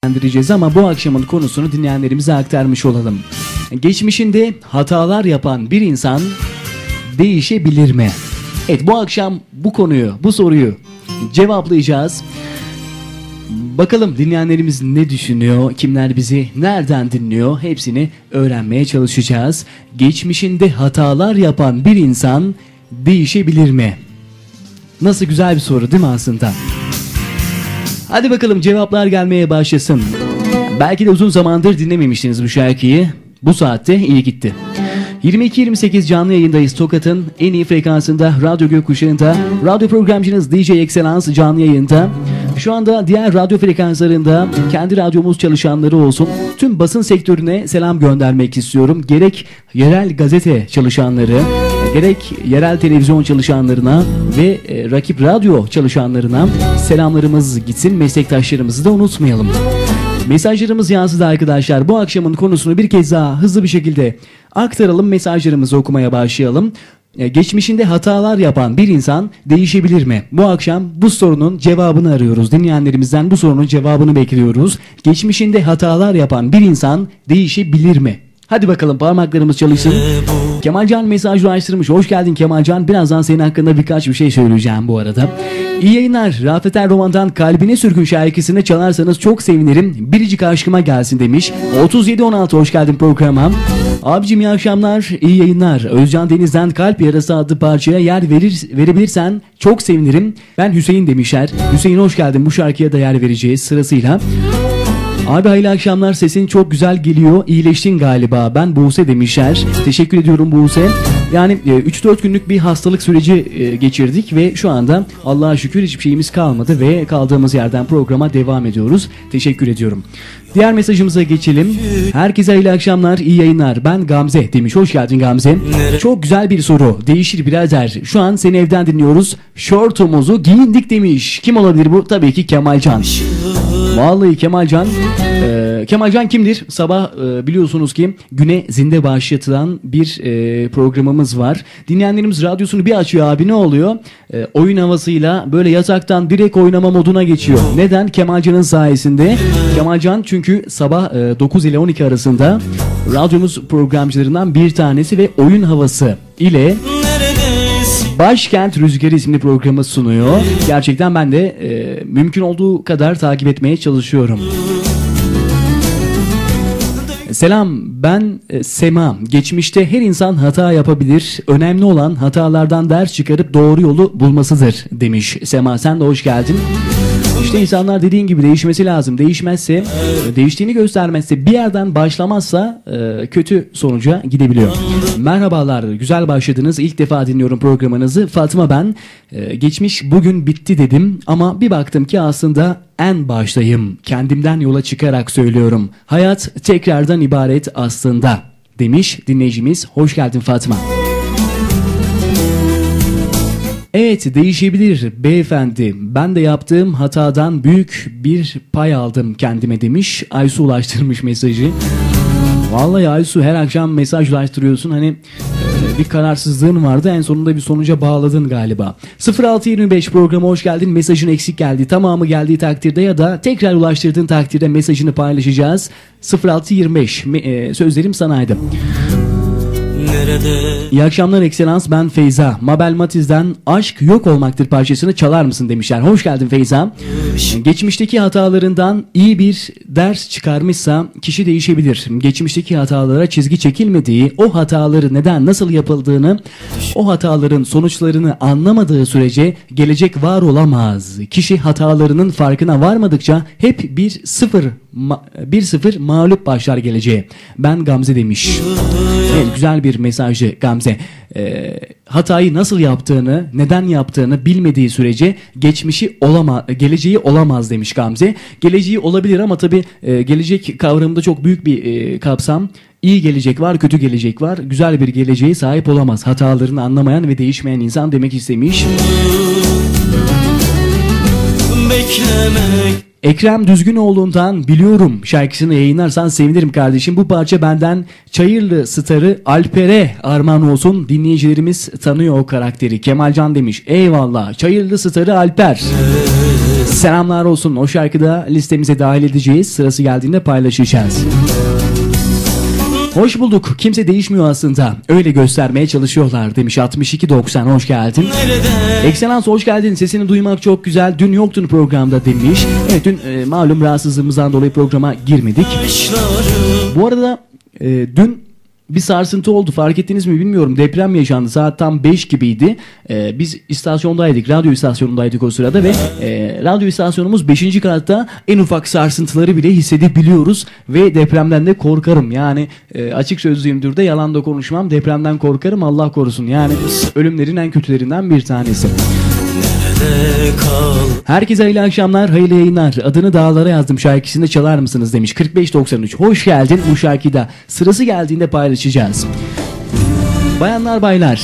değerlendireceğiz ama bu akşamın konusunu dinleyenlerimize aktarmış olalım. Geçmişinde hatalar yapan bir insan değişebilir mi? Evet, bu akşam bu konuyu, bu soruyu cevaplayacağız. Bakalım dinleyenlerimiz ne düşünüyor, kimler bizi nereden dinliyor, hepsini öğrenmeye çalışacağız. Geçmişinde hatalar yapan bir insan değişebilir mi? Nasıl güzel bir soru değil mi aslında? Hadi bakalım cevaplar gelmeye başlasın. Belki de uzun zamandır dinlememiştiniz bu şarkıyı. Bu saatte iyi gitti. 22-28 canlı yayındayız. Tokat'ın en iyi frekansında, Radyo Gökkuşağı'nda. Radyo programcınız DJ Excellence canlı yayında. Şu anda diğer radyo frekanslarında kendi radyomuz çalışanları olsun. Tüm basın sektörüne selam göndermek istiyorum. Gerek yerel gazete çalışanları, gerek yerel televizyon çalışanlarına ve rakip radyo çalışanlarına selamlarımız gitsin. Meslektaşlarımızı da unutmayalım. Mesajlarımız yansıdı arkadaşlar. Bu akşamın konusunu bir kez daha hızlı bir şekilde aktaralım. Mesajlarımızı okumaya başlayalım. Geçmişinde hatalar yapan bir insan değişebilir mi? Bu akşam bu sorunun cevabını arıyoruz. Dinleyenlerimizden bu sorunun cevabını bekliyoruz. Geçmişinde hatalar yapan bir insan değişebilir mi? Hadi bakalım parmaklarımız çalışsın. Kemalcan mesaj ulaştırmış. Hoş geldin Kemalcan. Birazdan senin hakkında birkaç bir şey söyleyeceğim bu arada. İyi yayınlar. Rafet Erroman'dan Kalbine Sürgün şarkısını çalarsanız çok sevinirim. Biricik aşkıma gelsin demiş. 3716 hoş geldin programa. Abicim iyi akşamlar, iyi yayınlar. Özcan Deniz'den Kalp Yarası adlı parçaya yer verebilirsen çok sevinirim. Ben Hüseyin demişler. Hüseyin hoş geldin. Bu şarkıya da yer vereceğiz sırasıyla. Abi hayırlı akşamlar, sesin çok güzel geliyor, iyileştin galiba, ben Buse demişler. Teşekkür ediyorum Buse. Yani 3-4 günlük bir hastalık süreci geçirdik ve şu anda Allah'a şükür hiçbir şeyimiz kalmadı ve kaldığımız yerden programa devam ediyoruz. Teşekkür ediyorum. Diğer mesajımıza geçelim. Herkese hayırlı akşamlar, iyi yayınlar. Ben Gamze demiş. Hoş geldin Gamze. Çok güzel bir soru. Değişir birader. Şu an seni evden dinliyoruz. Şortumuzu giyindik demiş. Kim olabilir bu? Tabii ki Kemalcan. Vallahi Kemalcan. Kemalcan kimdir? Sabah biliyorsunuz ki güne zinde başlatılan bir programımız var. Dinleyenlerimiz radyosunu bir açıyor abi, ne oluyor? Oyun havasıyla böyle yataktan direkt oynama moduna geçiyor. Neden? Kemalcan'ın sayesinde. Kemalcan çünkü sabah 9 ile 12 arasında radyomuz programcılarından bir tanesi ve oyun havası ile Başkent Rüzgarı isimli programı sunuyor. Gerçekten ben de mümkün olduğu kadar takip etmeye çalışıyorum. Selam, ben Sema. Geçmişte her insan hata yapabilir. Önemli olan hatalardan ders çıkarıp doğru yolu bulmasıdır demiş Sema. Sen de hoş geldin. İşte insanlar dediğin gibi değişmesi lazım. Değişmezse, değiştiğini göstermezse, bir yerden başlamazsa kötü sonuca gidebiliyor. Merhabalar, güzel başladınız. İlk defa dinliyorum programınızı. Fatma ben. Geçmiş bugün bitti dedim ama bir baktım ki aslında en baştayım. Kendimden yola çıkarak söylüyorum. Hayat tekrardan ibaret aslında demiş dinleyicimiz. Hoş geldin Fatma. Evet, değişebilir beyefendi. Ben de yaptığım hatadan büyük bir pay aldım kendime demiş. Aysu ulaştırmış mesajı. Vallahi Aysu, her akşam mesaj ulaştırıyorsun. Hani bir kararsızlığın vardı, en sonunda bir sonuca bağladın galiba. 0625 programa hoş geldin. Mesajın eksik geldi. Tamamı geldiği takdirde ya da tekrar ulaştırdığın takdirde mesajını paylaşacağız. 0625 sözlerim sanaydı. İyi akşamlar Ekselans, ben Feyza. Mabel Matiz'den Aşk Yok Olmaktır parçasını çalar mısın demişler. Hoş geldin Feyza. Geçmişteki hatalarından iyi bir ders çıkarmışsa kişi değişebilir. Geçmişteki hatalara çizgi çekilmediği, o hataları neden nasıl yapıldığını, o hataların sonuçlarını anlamadığı sürece gelecek var olamaz. Kişi hatalarının farkına varmadıkça hep 1-0 mağlup başlar geleceğe. Ben Gamze demiş. Evet, güzel bir mesajı Gamze. Hatayı nasıl yaptığını, neden yaptığını bilmediği sürece geleceği olamaz demiş Gamze. Geleceği olabilir ama tabii gelecek kavramında çok büyük bir kapsam. İyi gelecek var, kötü gelecek var. Güzel bir geleceğe sahip olamaz. Hatalarını anlamayan ve değişmeyen insan demek istemiş. Beklemek. Ekrem Düzgünoğlu'ndan Biliyorum şarkısını yayınlarsan sevinirim kardeşim. Bu parça benden Çayırlı starı Alper'e armağan olsun. Dinleyicilerimiz tanıyor o karakteri. Kemalcan demiş. Eyvallah. Çayırlı starı Alper. Selamlar olsun. O şarkıda listemize dahil edeceğiz. Sırası geldiğinde paylaşacağız. Hoş bulduk. Kimse değişmiyor aslında. Öyle göstermeye çalışıyorlar demiş 6290. Hoş geldin. Excellence hoş geldin. Sesini duymak çok güzel. Dün yoktun programda demiş. Evet dün malum rahatsızlığımızdan dolayı programa girmedik. Bu arada dün bir sarsıntı oldu, fark ettiniz mi bilmiyorum, deprem yaşandı, saat tam 5 gibiydi. Biz istasyondaydık, radyo istasyonundaydık o sırada ve radyo istasyonumuz 5. katta, en ufak sarsıntıları bile hissedebiliyoruz ve depremden de korkarım. Yani açık sözlüyümdür de yalan da konuşmam, depremden korkarım, Allah korusun, yani ölümlerin en kötülerinden bir tanesi. Herkese hayırlı akşamlar, hayırlı yayınlar. Adını dağlara yazdım şarkısını çalar mısınız demiş 4593. Hoş geldin, bu şarkıyı da sırası geldiğinde paylaşacağız. Bayanlar baylar,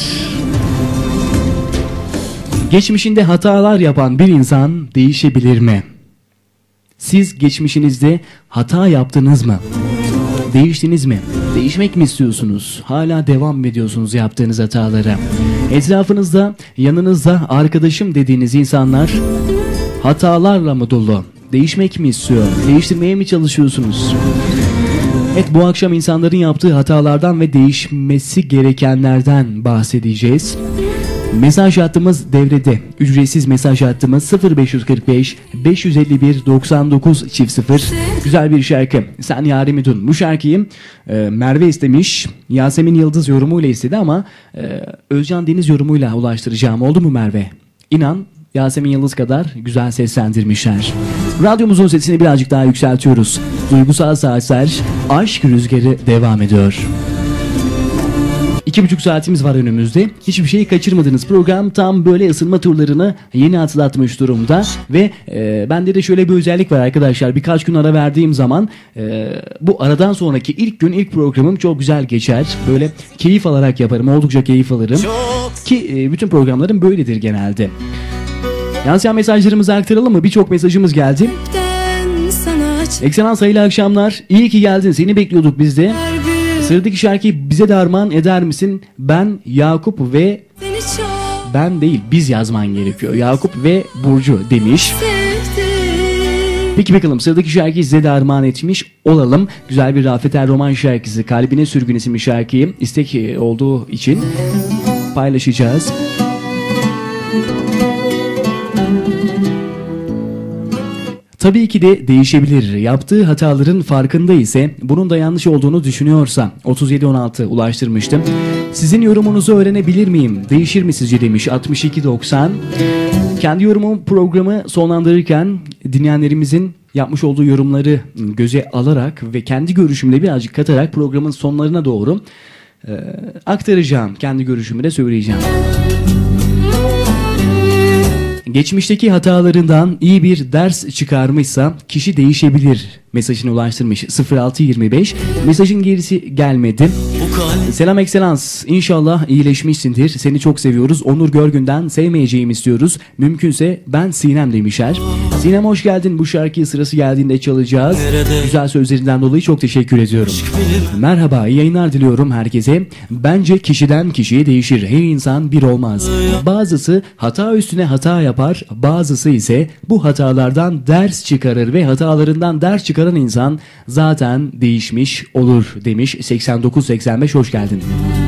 geçmişinde hatalar yapan bir insan değişebilir mi? Siz geçmişinizde hata yaptınız mı? Değiştiniz mi? Değişmek mi istiyorsunuz? Hala devam mı ediyorsunuz yaptığınız hatalara? Etrafınızda, yanınızda arkadaşım dediğiniz insanlar hatalarla mı dolu? Değişmek mi istiyor? Değiştirmeye mi çalışıyorsunuz? Evet, bu akşam insanların yaptığı hatalardan ve değişmesi gerekenlerden bahsedeceğiz. Mesaj hattımız devrede. Ücretsiz mesaj hattımız 0545 551 99 0. Güzel bir şarkı. Sen Yarimi Dun. Bu şarkıyı Merve istemiş. Yasemin Yıldız yorumuyla istedi ama Özcan Deniz yorumuyla ulaştıracağım. Oldu mu Merve? İnan Yasemin Yıldız kadar güzel seslendirmişler. Radyomuzun sesini birazcık daha yükseltiyoruz. Duygusal saatler, aşk rüzgarı devam ediyor. 2,5 saatimiz var önümüzde. Hiçbir şeyi kaçırmadınız. Program tam böyle ısınma turlarını yeni atlatmış durumda. Ve bende de şöyle bir özellik var arkadaşlar. Birkaç gün ara verdiğim zaman bu aradan sonraki ilk gün ilk programım çok güzel geçer. Böyle keyif alarak yaparım. Oldukça keyif alırım. Ki bütün programlarım böyledir genelde. Yansıyan mesajlarımızı aktaralım mı? Birçok mesajımız geldi. Excellence hayırlı akşamlar. İyi ki geldin. Seni bekliyorduk biz de. Sıradaki şarkıyı bize de armağan eder misin? Ben, Yakup ve... Ben değil, biz yazman gerekiyor. Yakup ve Burcu demiş. Peki bakalım, sıradaki şarkıyı size de armağan etmiş olalım. Güzel bir Rafet Er roman şarkısı. Kalbine Sürgün isimli şarkıyı istek olduğu için paylaşacağız. Tabii ki de değişebilir. Yaptığı hataların farkında ise, bunun da yanlış olduğunu düşünüyorsa 3716 ulaştırmıştım. Sizin yorumunuzu öğrenebilir miyim? Değişir mi sizce demiş 6290. Kendi yorumumu programı sonlandırırken dinleyenlerimizin yapmış olduğu yorumları göze alarak ve kendi görüşümle birazcık katarak programın sonlarına doğru aktaracağım. Kendi görüşümü de söyleyeceğim. Geçmişteki hatalarından iyi bir ders çıkarmışsa kişi değişebilir mesajını ulaştırmış 0625. Mesajın gerisi gelmedi. Selam Excellence, İnşallah iyileşmişsindir. Seni çok seviyoruz. Onur Görgün'den Sevmeyeceğimi istiyoruz. Mümkünse ben Sinem demişler. Sinem hoş geldin. Bu şarkıyı sırası geldiğinde çalacağız. Güzel sözlerinden dolayı çok teşekkür ediyorum. Merhaba, iyi yayınlar diliyorum herkese. Bence kişiden kişiye değişir. Her insan bir olmaz. Bazısı hata üstüne hata yapar. Bazısı ise bu hatalardan ders çıkarır ve hatalarından ders çıkaran insan zaten değişmiş olur demiş 8985. Hoş geldin.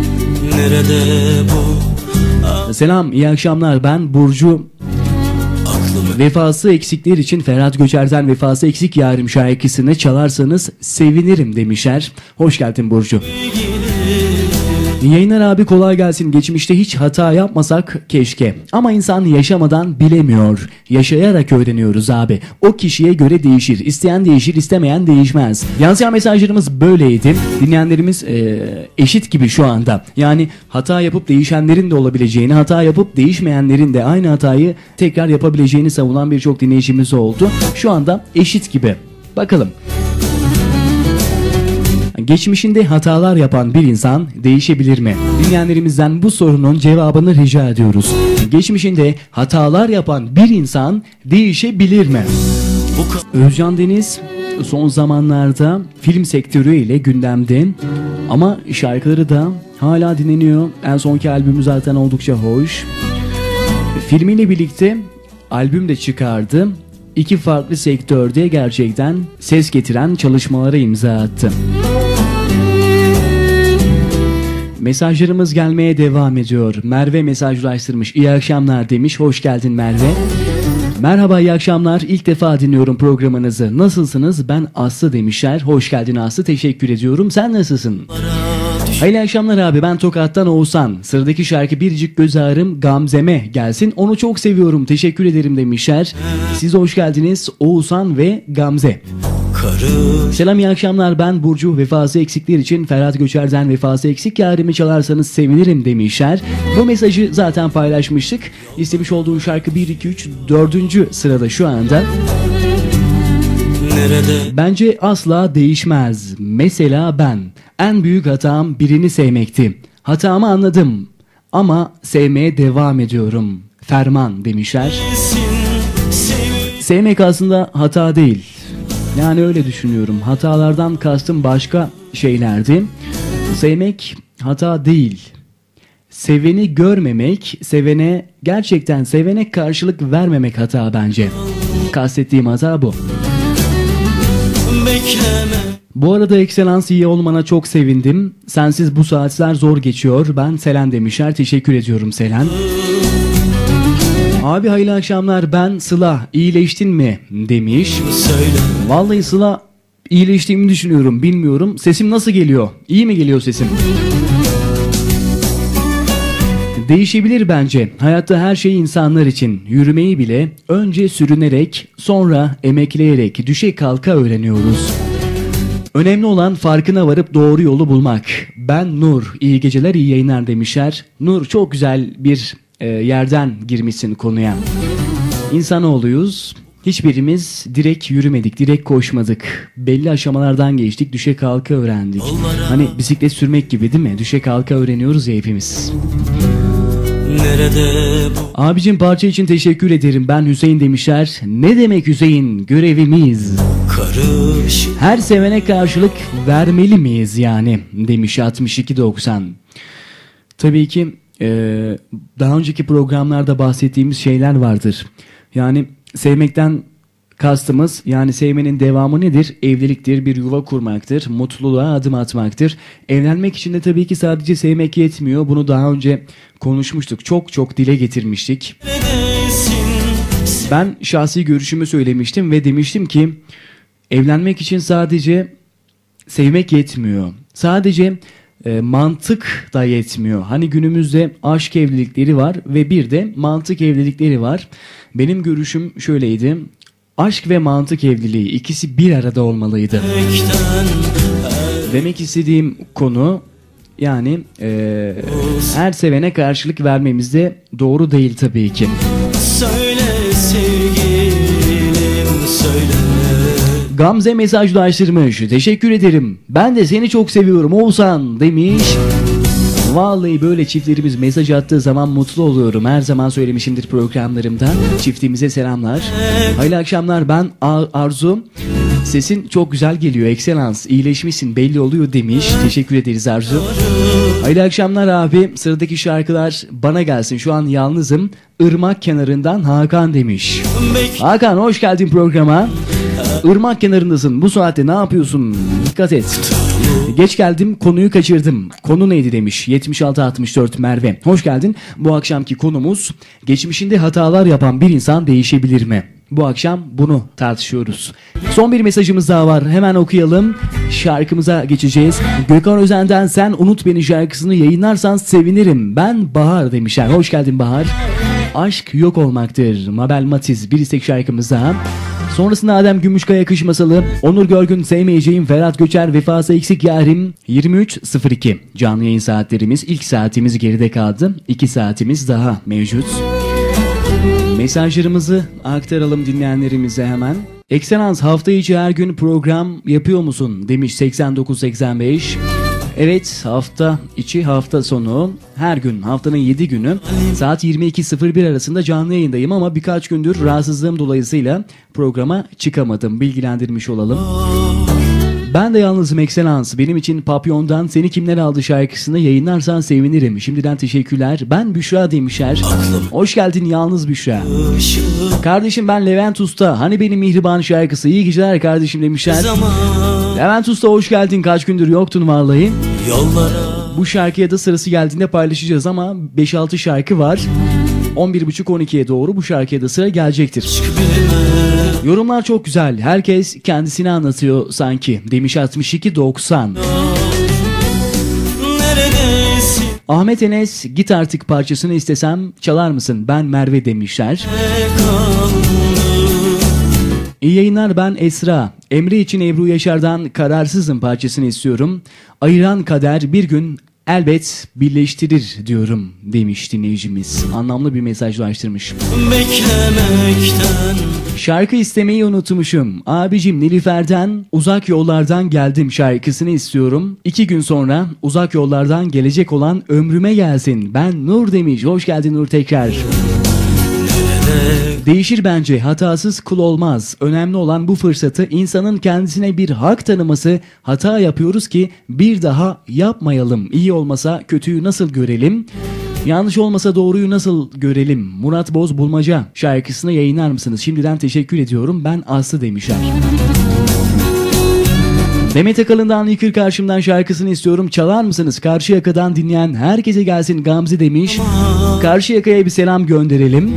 Selam, iyi akşamlar. Ben Burcu. Vefası eksikler için Ferhat Göçer'den Vefası Eksik Yarim şarkısını çalarsanız sevinirim demişler. Hoş geldin Burcu. Yayınlar abi, kolay gelsin. Geçmişte hiç hata yapmasak keşke. Ama insan yaşamadan bilemiyor. Yaşayarak öğreniyoruz abi. O kişiye göre değişir. İsteyen değişir, istemeyen değişmez. Yansıyan mesajlarımız böyleydi. Dinleyenlerimiz eşit gibi şu anda. Yani hata yapıp değişenlerin de olabileceğini, hata yapıp değişmeyenlerin de aynı hatayı tekrar yapabileceğini savunan birçok dinleyicimiz oldu. Şu anda eşit gibi. Bakalım. Geçmişinde hatalar yapan bir insan değişebilir mi? Dinleyenlerimizden bu sorunun cevabını rica ediyoruz. Geçmişinde hatalar yapan bir insan değişebilir mi? Özcan Deniz son zamanlarda film sektörü ile gündemde ama şarkıları da hala dinleniyor. En sonki albümü zaten oldukça hoş. Filmiyle birlikte albüm de çıkardı. iki farklı sektörde gerçekten ses getiren çalışmalara imza attı. Mesajlarımız gelmeye devam ediyor. Merve mesajlaştırmış. İyi akşamlar demiş. Hoş geldin Merve. Merhaba, iyi akşamlar. İlk defa dinliyorum programınızı. Nasılsınız? Ben Aslı demişler. Hoş geldin Aslı. Teşekkür ediyorum. Sen nasılsın? Hayırlı akşamlar abi. Ben Tokat'tan Oğuzhan. Sıradaki şarkı Biricik Göz Ağrım Gamze'me gelsin. Onu çok seviyorum. Teşekkür ederim demişler. Siz hoş geldiniz Oğuzhan ve Gamze. Selam, iyi akşamlar. Ben Burcu. Vefası eksikler için Ferhat Göçer'den Vefası Eksik Yarimi çalarsanız sevinirim demişler. Bu mesajı zaten paylaşmıştık. İstemiş olduğu şarkı 1, 2, 3, 4. sırada şu anda. Bence asla değişmez. Mesela ben. En büyük hatam birini sevmekti. Hatamı anladım ama sevmeye devam ediyorum. Ferman demişler. Sevmek aslında hata değil. Yani öyle düşünüyorum. Hatalardan kastım başka şeylerdi. Sevmek hata değil. Seveni görmemek, gerçekten sevene karşılık vermemek hata bence. Kastettiğim hata bu. Bekleme. Bu arada Excellence iyi olmana çok sevindim. Sensiz bu saatler zor geçiyor. Ben Selen demişler. Teşekkür ediyorum Selen. Abi hayırlı akşamlar, ben Sıla, iyileştin mi demiş. Vallahi Sıla, iyileştiğimi düşünüyorum, bilmiyorum. Sesim nasıl geliyor? İyi mi geliyor sesim? Değişebilir bence. Hayatta her şey insanlar için. Yürümeyi bile önce sürünerek, sonra emekleyerek, düşe kalka öğreniyoruz. Önemli olan farkına varıp doğru yolu bulmak. Ben Nur, iyi geceler, iyi yayınlar demişler. Nur, çok güzel bir yerden girmişsin konuya. İnsanoğluyuz. Hiçbirimiz direkt yürümedik, direkt koşmadık. Belli aşamalardan geçtik, düşe kalka öğrendik. Hani bisiklet sürmek gibi değil mi? Düşe kalka öğreniyoruz ya hepimiz. Abicim parça için teşekkür ederim. Ben Hüseyin demişler. Ne demek Hüseyin? Görevimiz. Her sevene karşılık vermeli miyiz yani? Demiş 6290. Tabii ki daha önceki programlarda bahsettiğimiz şeyler vardır. Yani sevmekten kastımız, yani sevmenin devamı nedir? Evliliktir, bir yuva kurmaktır, mutluluğa adım atmaktır. Evlenmek için de tabii ki sadece sevmek yetmiyor. Bunu daha önce konuşmuştuk. Çok dile getirmiştik. Ben şahsi görüşümü söylemiştim ve demiştim ki evlenmek için sadece sevmek yetmiyor. Sadece mantık da yetmiyor. Hani günümüzde aşk evlilikleri var ve bir de mantık evlilikleri var. Benim görüşüm şöyleydi. Aşk ve mantık evliliği, ikisi bir arada olmalıydı. Demek istediğim konu, yani her sevene karşılık vermemiz de doğru değil tabii ki. Söyle sevgilim, söyle. Gamze mesajlaştırmış. Teşekkür ederim. Ben de seni çok seviyorum Oğuzhan demiş. Vallahi böyle çiftlerimiz mesaj attığı zaman mutlu oluyorum. Her zaman söylemişimdir programlarımda. Çiftimize selamlar. Hayırlı akşamlar, ben Arzu. Sesin çok güzel geliyor. Excellence, iyileşmişsin belli oluyor demiş. Teşekkür ederiz Arzu. Hayırlı akşamlar abi. Sıradaki şarkılar bana gelsin. Şu an yalnızım. Irmak kenarından Hakan demiş. Hakan hoş geldin programa. Irmak kenarındasın. Bu saatte ne yapıyorsun? Dikkat et. Geç geldim, konuyu kaçırdım. Konu neydi demiş 7664 Merve. Hoş geldin. Bu akşamki konumuz, geçmişinde hatalar yapan bir insan değişebilir mi? Bu akşam bunu tartışıyoruz. Son bir mesajımız daha var. Hemen okuyalım. Şarkımıza geçeceğiz. Gökhan Özen'den Sen Unut Beni şarkısını yayınlarsan sevinirim. Ben Bahar demişler. Hoş geldin Bahar. Aşk yok olmaktır. Mabel Matiz bir istek şarkımız daha. Sonrasında Adem Gümüşkaya Kış Masalı, Onur Görgün Sevmeyeceğim, Ferhat Göçer Vefası Eksik Yarim. 23.02 canlı yayın saatlerimiz. İlk saatimiz geride kaldı. 2 saatimiz daha mevcut. Mesajlarımızı aktaralım dinleyenlerimize hemen. Excellence, hafta içi her gün program yapıyor musun demiş 8985. Evet, hafta içi, hafta sonu, her gün, haftanın 7 günü saat 22.01 arasında canlı yayındayım ama birkaç gündür rahatsızlığım dolayısıyla programa çıkamadım. Bilgilendirmiş olalım. Ben de yalnızım Excellence. Benim için Papyon'dan Seni Kimler Aldı şarkısını yayınlarsan sevinirim. Şimdiden teşekkürler. Ben Büşra demişler. Hoş geldin yalnız Büşra. Kardeşim ben Levent Usta. Hani benim Mihriban şarkısı. İyi geceler kardeşim demişler. Levent Usta hoş geldin. Kaç gündür yoktun vallahi. Bu şarkıya da sırası geldiğinde paylaşacağız ama 5-6 şarkı var. 11.30-12'ye doğru bu şarkıya da sıra gelecektir. Yorumlar çok güzel. Herkes kendisini anlatıyor sanki. Demiş 62-90. Ahmet Enes git artık parçasını istesem çalar mısın? Ben Merve demişler. İyi yayınlar, ben Esra. Emre için Ebru Yaşar'dan Kararsızım parçasını istiyorum. Ayıran kader bir gün elbet birleştirir diyorum demiş dinleyicimiz. Anlamlı bir mesaj ulaştırmış. Beklemekten. Şarkı istemeyi unutmuşum. Abicim Nilüfer'den Uzak Yollardan Geldim şarkısını istiyorum. 2 gün sonra uzak yollardan gelecek olan ömrüme gelsin. Ben Nur demiş. Hoş geldin Nur tekrar. Değişir bence, hatasız kul olmaz. Önemli olan bu fırsatı insanın kendisine bir hak tanıması. Hata yapıyoruz ki bir daha yapmayalım. İyi olmasa kötüyü nasıl görelim? Yanlış olmasa doğruyu nasıl görelim? Murat Boz Bulmaca şarkısını yayınlar mısınız? Şimdiden teşekkür ediyorum. Ben Aslı demişler. Demet Akalın'dan Yıkır Karşımdan şarkısını istiyorum. Çalar mısınız? Karşıyaka'dan dinleyen herkese gelsin Gamze demiş. Karşıyaka'ya bir selam gönderelim.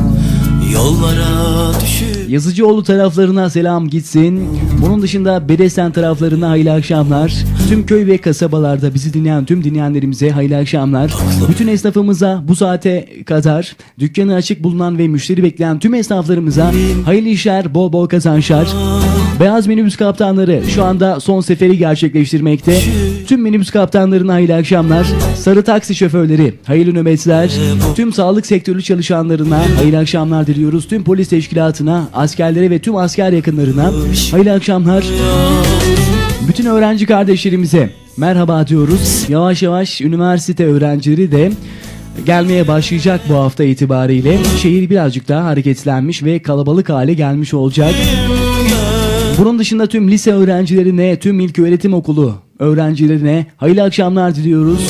Yollara düşür. Yazıcıoğlu taraflarına selam gitsin. Bunun dışında Bedesten taraflarına hayırlı akşamlar. Tüm köy ve kasabalarda bizi dinleyen tüm dinleyenlerimize hayırlı akşamlar. Bütün esnafımıza bu saate kadar dükkanı açık bulunan ve müşteri bekleyen tüm esnaflarımıza hayırlı işler, bol bol kazançlar. Beyaz minibüs kaptanları şu anda son seferi gerçekleştirmekte. Tüm minibüs kaptanlarına hayırlı akşamlar. Sarı taksi şoförleri hayırlı nöbetler. Tüm sağlık sektörü çalışanlarına hayırlı akşamlar diliyoruz. Tüm polis teşkilatına, askerlere ve tüm asker yakınlarına hayırlı akşamlar. Bütün öğrenci kardeşlerimize merhaba diyoruz. Yavaş yavaş üniversite öğrencileri de gelmeye başlayacak bu hafta itibariyle. Şehir birazcık daha hareketlenmiş ve kalabalık hale gelmiş olacak. Bunun dışında tüm lise öğrencilerine, tüm ilköğretim okulu öğrencilerine hayırlı akşamlar diliyoruz.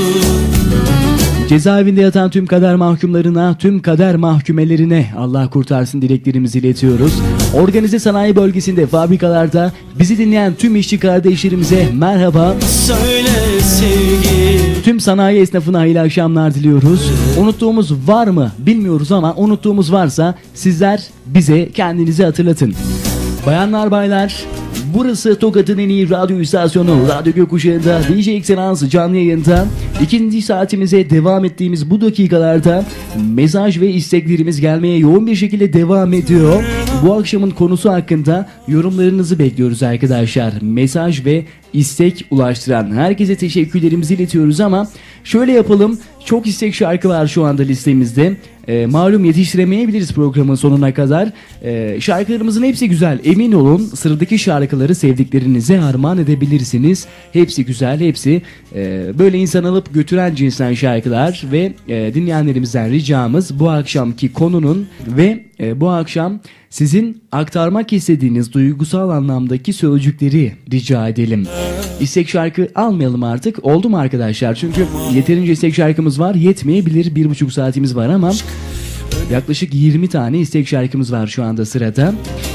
Cezaevinde yatan tüm kader mahkumlarına, tüm kader mahkumelerine Allah kurtarsın dileklerimizi iletiyoruz. Organize sanayi bölgesinde, fabrikalarda bizi dinleyen tüm işçi kardeşlerimize merhaba. Söyle sevgi. Tüm sanayi esnafına hayırlı akşamlar diliyoruz. Unuttuğumuz var mı bilmiyoruz ama unuttuğumuz varsa sizler bize kendinizi hatırlatın. Bayanlar baylar, burası Tokat'ın en iyi radyo istasyonu Radyo Gökkuşağı'nda DJ Excellence canlı yayında. 2. saatimize devam ettiğimiz bu dakikalarda mesaj ve isteklerimiz gelmeye yoğun bir şekilde devam ediyor. Bu akşamın konusu hakkında yorumlarınızı bekliyoruz arkadaşlar. Mesaj ve istek ulaştıran herkese teşekkürlerimizi iletiyoruz ama şöyle yapalım. Çok istek şarkı var şu anda listemizde. Malum yetiştiremeyebiliriz programın sonuna kadar. Şarkılarımızın hepsi güzel. Emin olun sıradaki şarkıları sevdiklerinize armağan edebilirsiniz. Hepsi güzel, hepsi böyle insan alıp götüren cinsten şarkılar ve dinleyenlerimizden ricamız bu akşamki konunun ve bu akşam sizin aktarmak istediğiniz duygusal anlamdaki sözcükleri rica edelim. İstek şarkı almayalım artık. Oldu mu arkadaşlar? Çünkü yeterince istek şarkımız var. Yetmeyebilir. 1,5 saatimiz var ama yaklaşık 20 tane istek şarkımız var şu anda sırada.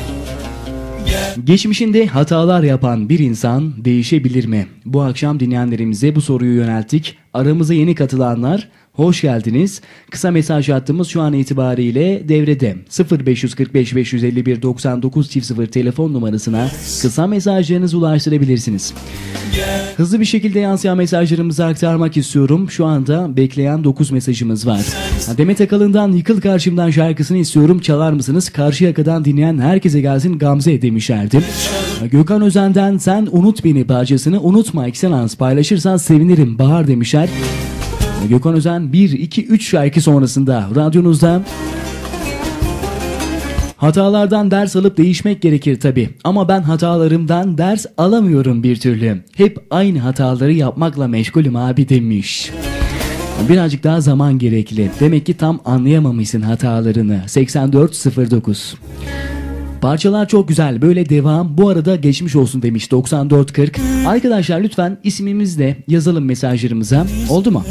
Geçmişinde hatalar yapan bir insan değişebilir mi? Bu akşam dinleyenlerimize bu soruyu yönelttik. Aramıza yeni katılanlar hoş geldiniz. Kısa mesaj hattımız şu an itibariyle devrede. 0545 551 99 telefon numarasına kısa mesajlarınızı ulaştırabilirsiniz. Hızlı bir şekilde yansıyan mesajlarımızı aktarmak istiyorum. Şu anda bekleyen 9 mesajımız var. Demet Akalın'dan Yıkıl Karşımdan şarkısını istiyorum. Çalar mısınız? Karşıyaka'dan dinleyen herkese gelsin Gamze demişlerdi. Gökhan Özen'den Sen Unut Beni parçasını unutma Excellence paylaşırsan sevinirim Bahar demişler. Gökhan Özen 1, 2, 3 şarkı sonrasında radyonuzda. Hatalardan ders alıp değişmek gerekir tabi. Ama ben hatalarımdan ders alamıyorum bir türlü. Hep aynı hataları yapmakla meşgulüm abi demiş. Birazcık daha zaman gerekli. Demek ki tam anlayamamışsın hatalarını. 8409. Parçalar çok güzel. Böyle devam. Bu arada geçmiş olsun demiş 9440. Arkadaşlar lütfen ismimizle yazalım mesajlarımıza. Oldu mu?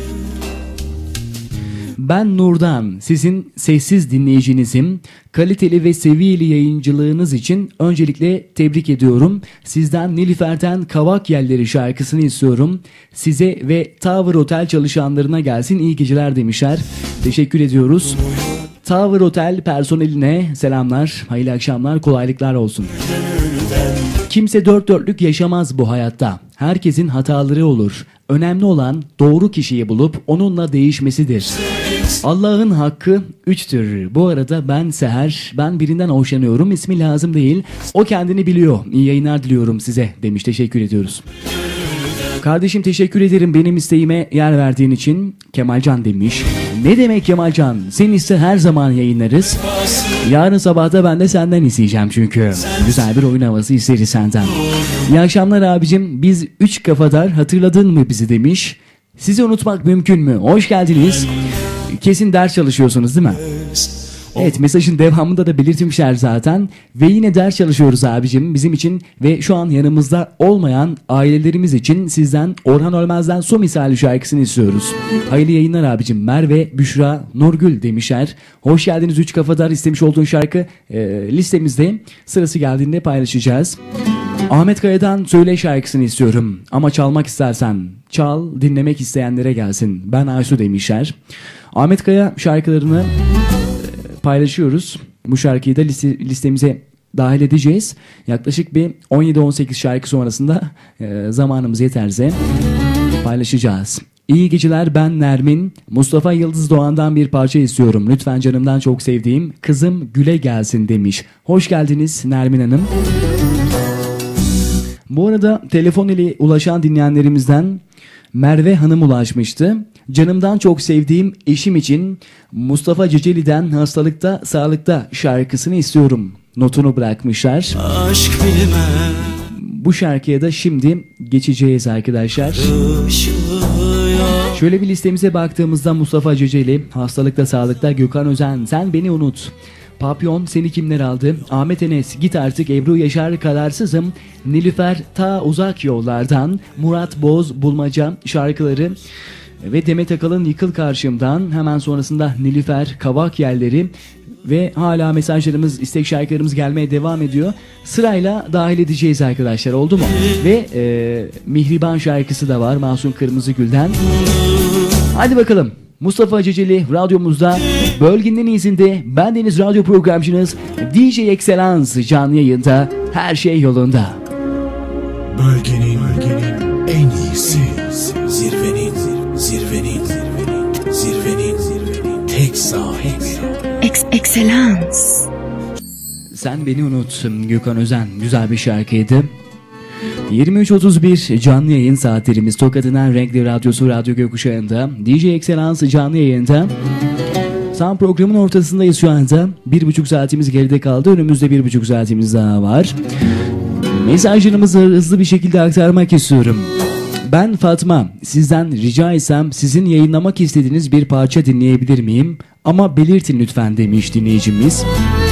Ben Nurdan, sizin sessiz dinleyicinizim. Kaliteli ve seviyeli yayıncılığınız için öncelikle tebrik ediyorum. Sizden Nilüfer'den Kavak Yelleri şarkısını istiyorum. Size ve Tower Otel çalışanlarına gelsin iyi geceler demişler. Teşekkür ediyoruz. Tower Otel personeline selamlar, hayırlı akşamlar, kolaylıklar olsun. Kimse dört dörtlük yaşamaz bu hayatta. Herkesin hataları olur. Önemli olan doğru kişiyi bulup onunla değişmesidir. Allah'ın hakkı üçtür. Bu arada ben Seher, ben birinden hoşlanıyorum. İsmi lazım değil. O kendini biliyor. İyi yayınlar diliyorum size demiş. Teşekkür ediyoruz. Kardeşim teşekkür ederim benim isteğime yer verdiğin için. Kemalcan demiş. Ne demek Kemalcan? Sen iste her zaman yayınlarız. Yarın sabahta ben de senden isteyeceğim çünkü. Güzel bir oyun havası isteriz senden. İyi akşamlar abicim. Biz 3 kafadar hatırladın mı bizi demiş. Sizi unutmak mümkün mü? Hoş geldiniz. Kesin ders çalışıyorsunuz değil mi? Evet, mesajın devamında da belirtmişler zaten. Ve yine ders çalışıyoruz abicim bizim için ve şu an yanımızda olmayan ailelerimiz için sizden Orhan Ölmez'den Su Misali şarkısını istiyoruz. Hayırlı yayınlar abicim. Merve, Büşra, Nurgül demişler. Hoş geldiniz 3 kafadar, istemiş olduğun şarkı listemizde, sırası geldiğinde paylaşacağız. Ahmet Kaya'dan Söyle şarkısını istiyorum. Ama çalmak istersen çal, dinlemek isteyenlere gelsin. Ben Aysu demişler. Ahmet Kaya şarkılarını paylaşıyoruz. Bu şarkıyı da listemize dahil edeceğiz. Yaklaşık bir 17-18 şarkı sonrasında zamanımız yeterse paylaşacağız. İyi geceler, ben Nermin. Mustafa Yıldız Doğan'dan bir parça istiyorum. Lütfen canımdan çok sevdiğim Kızım Güle gelsin demiş. Hoş geldiniz Nermin Hanım. Bu arada telefon ile ulaşan dinleyenlerimizden Merve Hanım ulaşmıştı. Canımdan çok sevdiğim eşim için Mustafa Ceceli'den Hastalıkta Sağlıkta şarkısını istiyorum notunu bırakmışlar. Aşk bilmem. Bu şarkıya da şimdi geçeceğiz arkadaşlar. Şöyle bir listemize baktığımızda Mustafa Ceceli, Hastalıkta Sağlıkta, Gökhan Özen, Sen Beni Unut, Papyon, Seni Kimler Aldı, Ahmet Enes, Git Artık, Ebru Yaşar, Kararsızım, Nilüfer, Ta Uzak Yollardan, Murat Boz, Bulmaca şarkıları ve Demet Akalın Yıkıl Karşımdan, hemen sonrasında Nilüfer, Kavak Yelleri ve hala mesajlarımız, istek şarkılarımız gelmeye devam ediyor. Sırayla dahil edeceğiz arkadaşlar, oldu mu? Ve Mihriban şarkısı da var Mahsun Kırmızıgül'den. Hadi bakalım. Mustafa Ceceli radyomuzda, bölgenin izinde, bendeniz radyo programcınız DJ Excellence canlı yayında, her şey yolunda. Bölgenin en iyisi, zirvenin tek sahibi. Excellence. Sen Beni Unut, Gökhan Özen, güzel bir şarkıydı. 23.31 canlı yayın saatlerimiz Tokat'ın renkli radyosu Radyo Gökkuşağı'nda. DJ Excellence canlı yayında. Tam programın ortasındayız şu anda. 1,5 saatimiz geride kaldı. Önümüzde 1,5 saatimiz daha var. Mesajlarımızı hızlı bir şekilde aktarmak istiyorum. Ben Fatma. Sizden rica etsem sizin yayınlamak istediğiniz bir parça dinleyebilir miyim? Ama belirtin lütfen demiş dinleyicimiz.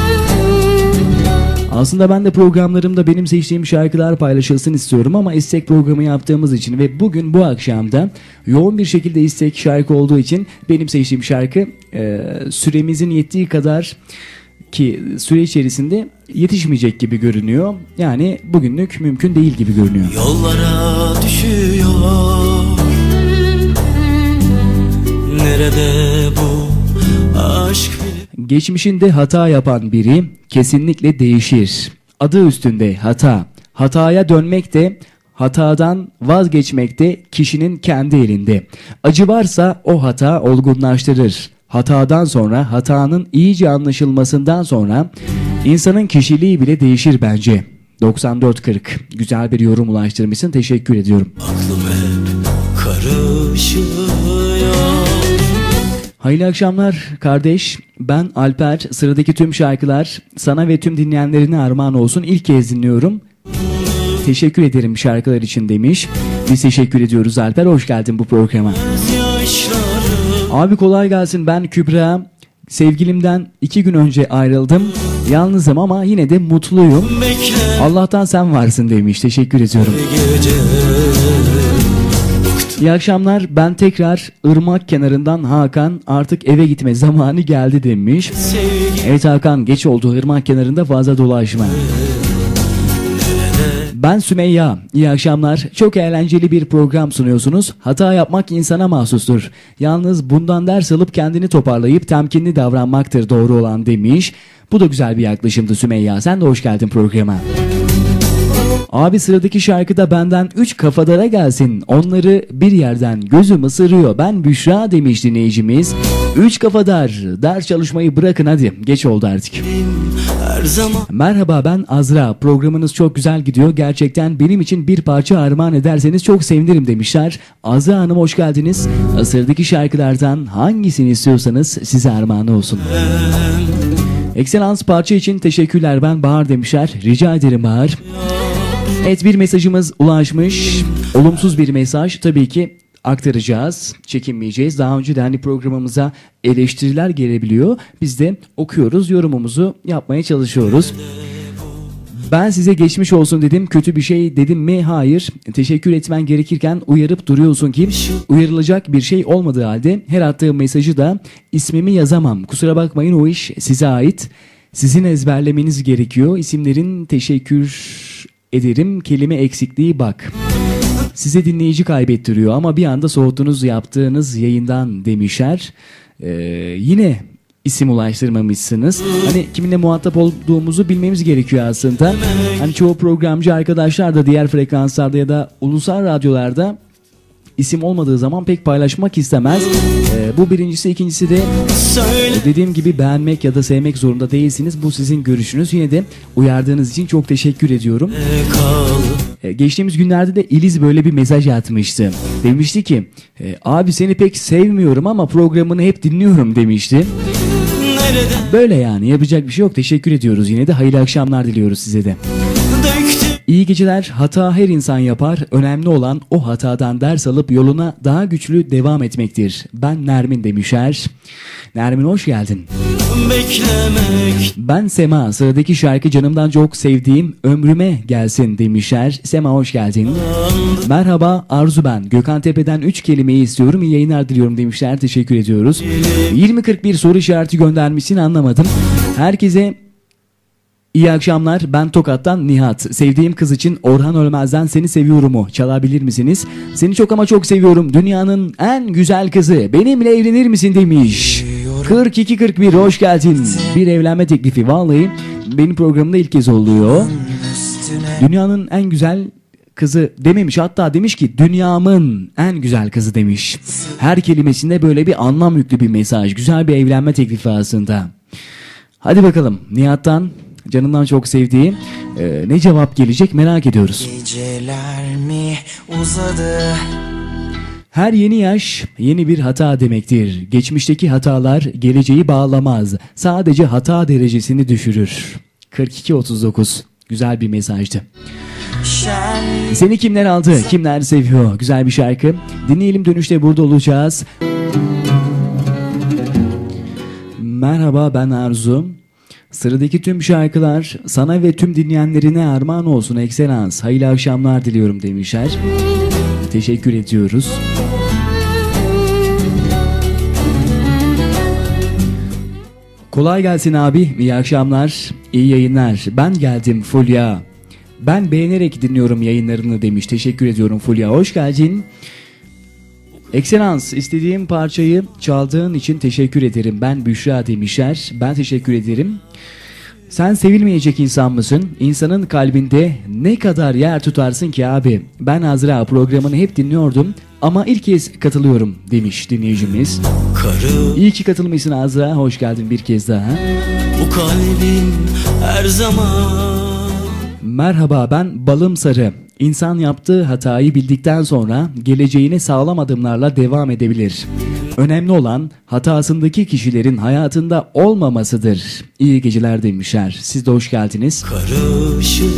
Aslında ben de programlarımda benim seçtiğim şarkılar paylaşılsın istiyorum ama istek programı yaptığımız için ve bugün bu akşamda yoğun bir şekilde istek şarkı olduğu için benim seçtiğim şarkı süremizin yettiği kadar ki süre içerisinde yetişmeyecek gibi görünüyor. Yani bugünlük mümkün değil gibi görünüyor. Yollara düşüyor. Nerede bu aşk? Geçmişinde hata yapan biri kesinlikle değişir. Adı üstünde hata. Hataya dönmek de, hatadan vazgeçmek de kişinin kendi elinde. Acı varsa o hata olgunlaştırır. Hatadan sonra, hatanın iyice anlaşılmasından sonra insanın kişiliği bile değişir bence. 9440. Güzel bir yorum ulaştırmışsın. Teşekkür ediyorum. Aklım hep karışıyor. Hayırlı akşamlar kardeş. Ben Alper. Sıradaki tüm şarkılar sana ve tüm dinleyenlerine armağan olsun. İlk kez dinliyorum. Teşekkür ederim şarkılar için demiş. Biz teşekkür ediyoruz Alper. Hoş geldin bu programa. Abi kolay gelsin. Ben Kübra. Sevgilimden 2 gün önce ayrıldım. Yalnızım ama yine de mutluyum. Bekle Allah'tan sen varsın demiş. Teşekkür ediyorum. gece. İyi akşamlar. Ben tekrar ırmak kenarından Hakan. Artık eve gitme zamanı geldi demiş. Sevgi Evet Hakan, geç oldu. Irmak kenarında fazla dolaşma. Ben Sümeyya. İyi akşamlar. Çok eğlenceli bir program sunuyorsunuz. Hata yapmak insana mahsustur. Yalnız bundan ders alıp kendini toparlayıp temkinli davranmaktır doğru olan demiş. Bu da güzel bir yaklaşımdı Sümeyya. Sen de hoş geldin programa. Abi sıradaki şarkıda benden 3 kafadara gelsin. Onları bir yerden gözüm ısırıyor. Ben Büşra demiş dinleyicimiz. 3 kafadar. Ders çalışmayı bırakın hadi. Geç oldu artık. her zaman Merhaba, ben Azra. Programınız çok güzel gidiyor. Gerçekten benim için bir parça armağan ederseniz çok sevinirim demişler. Azra Hanım hoş geldiniz. Sıradaki şarkılardan hangisini istiyorsanız size armağanı olsun. Excellence parça için teşekkürler, ben Bahar demişler. Rica ederim Bahar. Evet, bir mesajımız ulaşmış. Olumsuz bir mesaj, tabii ki aktaracağız. Çekinmeyeceğiz. Daha önce de hani programımıza eleştiriler gelebiliyor. Biz de okuyoruz, yorumumuzu yapmaya çalışıyoruz. Ben size geçmiş olsun dedim. Kötü bir şey dedim mi? Hayır. Teşekkür etmen gerekirken uyarıp duruyorsun ki uyarılacak bir şey olmadığı halde her attığım mesajı da ismimi yazamam. Kusura bakmayın, o iş size ait. Sizin ezberlemeniz gerekiyor. İsimlerin teşekkür ederim. Kelime eksikliği bak. Size dinleyici kaybettiriyor ama bir anda soğuttunuz yaptığınız yayından demişler. Yine isim ulaştırmamışsınız. Hani kiminle muhatap olduğumuzu bilmemiz gerekiyor aslında. Hani çoğu programcı arkadaşlar da diğer frekanslarda ya da ulusal radyolarda isim olmadığı zaman pek paylaşmak istemez. Bu birincisi. İkincisi de dediğim gibi beğenmek ya da sevmek zorunda değilsiniz. Bu sizin görüşünüz. Yine de uyardığınız için çok teşekkür ediyorum. Geçtiğimiz günlerde de İliz böyle bir mesaj atmıştı. Demişti ki abi seni pek sevmiyorum ama programını hep dinliyorum demişti. Böyle yani, yapacak bir şey yok. Teşekkür ediyoruz. Yine de hayırlı akşamlar diliyoruz size de. İyi geceler. Hata her insan yapar. Önemli olan o hatadan ders alıp yoluna daha güçlü devam etmektir. Ben Nermin demişler. Nermin hoş geldin. beklemek Ben Sema. Sıradaki şarkı canımdan çok sevdiğim Ömrüme Gelsin demişler. Sema hoş geldin. Merhaba Arzu ben. Gökhantepe'den 3 kelimeyi istiyorum. İyi yayınlar diliyorum demişler. Teşekkür ediyoruz. 2041 soru işareti göndermişsin, anlamadım. Herkese İyi akşamlar. Ben Tokat'tan Nihat. Sevdiğim kız için Orhan Ölmez'den Seni Seviyorum'u çalabilir misiniz? Seni çok ama çok seviyorum. Dünyanın en güzel kızı. Benimle evlenir misin demiş. 4241 hoş geldin. Bir evlenme teklifi. Vallahi benim programımda ilk kez oluyor. Dünyanın en güzel kızı dememiş. Hatta demiş ki dünyamın en güzel kızı demiş. Her kelimesinde böyle bir anlam yüklü bir mesaj. Güzel bir evlenme teklifi aslında. Hadi bakalım Nihat'tan, canından çok sevdiği ne cevap gelecek merak ediyoruz. Geceler mi uzadı? Her yeni yaş yeni bir hata demektir. Geçmişteki hatalar geleceği bağlamaz. Sadece hata derecesini düşürür. 4239 güzel bir mesajdı. Seni kimler aldı, kimler seviyor? Güzel bir şarkı. Dinleyelim, dönüşte burada olacağız. Merhaba, ben Arzu. Sıradaki tüm şarkılar sana ve tüm dinleyenlerine armağan olsun Excellence. Hayırlı akşamlar diliyorum demişler. Teşekkür ediyoruz. Kolay gelsin abi. İyi akşamlar. İyi yayınlar. Ben geldim Fulya. Ben beğenerek dinliyorum yayınlarını demiş. Teşekkür ediyorum Fulya. Hoş geldin. Excellence, istediğim parçayı çaldığın için teşekkür ederim. Ben Büşra demişler. Ben teşekkür ederim. Sen sevilmeyecek insan mısın? İnsanın kalbinde ne kadar yer tutarsın ki abi? Ben Azra, programını hep dinliyordum ama ilk kez katılıyorum demiş dinleyicimiz. İyi ki katılmışsın Azra. Hoş geldin bir kez daha. Bu kalbin her zaman. Merhaba, ben Balım Sarı. İnsan yaptığı hatayı bildikten sonra geleceğine sağlam adımlarla devam edebilir. Önemli olan hatasındaki kişilerin hayatında olmamasıdır. İyi geceler demişler. Siz de hoş geldiniz. Karışıyor.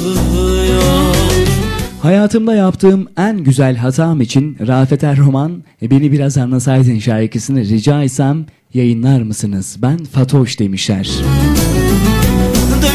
Hayatımda yaptığım en güzel hatam için Rafet Erroman Beni Biraz Anlasaydın şarkısını rica etsem yayınlar mısınız? Ben Fatoş demişler.